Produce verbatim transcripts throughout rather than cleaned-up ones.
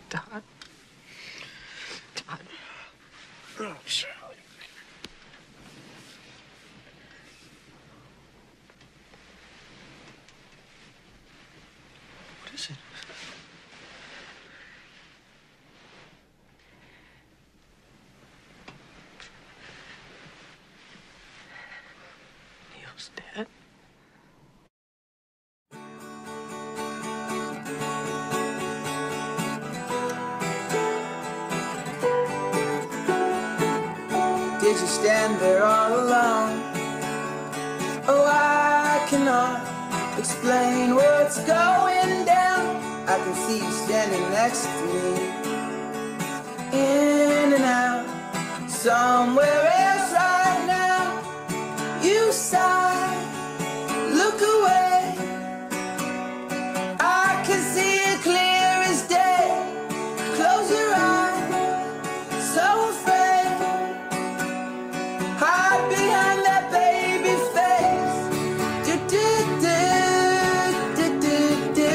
Dad. Dad. Oh, Charlie. What is it? Neil's dead? Did you stand there all alone? Oh, I cannot explain what's going down. I can see you standing next to me, in and out, somewhere else right now. You sigh, look away. I can see it clear as day. Close your eyes, so afraid. Hide behind that baby face. Do, do, do, do, do,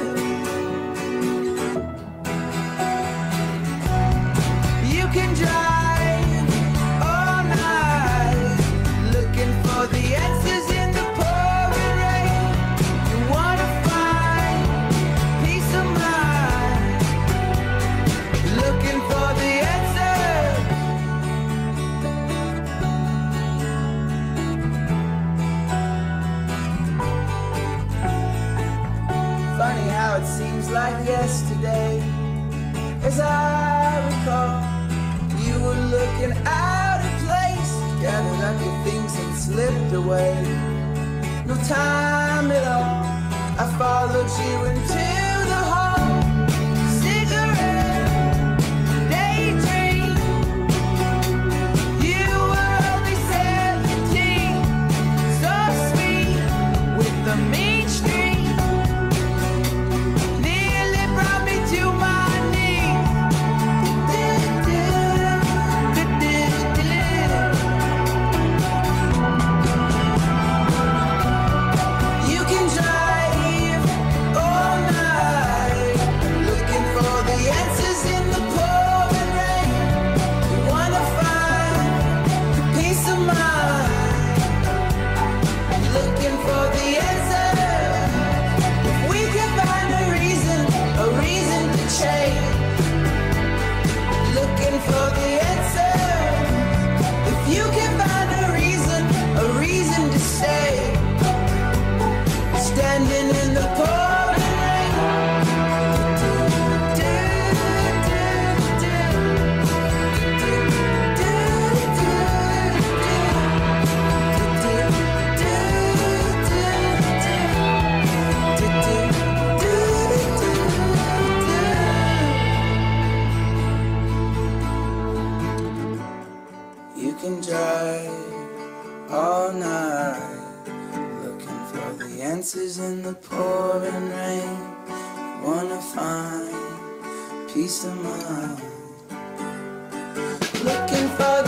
do. You can drive all night, looking for the answers in the pouring rain. You wanna find peace of mind, looking for the answers. Funny how it seems like yesterday. As I recall, you were looking out of place, gathered up your things and slipped away. No time at all, I followed you into the hall. Cigarette, daydream. You were only seventeen, so sweet with the mean streak. Nearly brought me to my knees. You can drive all night, looking for the answers in the pouring rain. You wanna find peace of mind, looking for the answers. If we can find a reason, a reason to change, looking for the answers. If you can find a reason, a reason to stay, standing in the pouring rain. Do, do, do, do, do, do, You can drive all night, looking for the answers in the pouring rain. Wanna find peace of mind, looking for